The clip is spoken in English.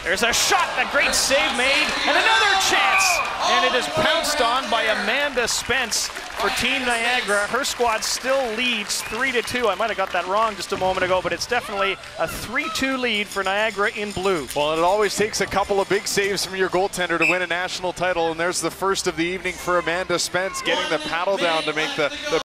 There's a shot, a great save made, and another chance! And it is pounced on by Amanda Spence for Team Niagara. Her squad still leads 3-2. I might have got that wrong just a moment ago, but it's definitely a 3-2 lead for Niagara in blue. Well, it always takes a couple of big saves from your goaltender to win a national title, and there's the first of the evening for Amanda Spence, getting the paddle down to make the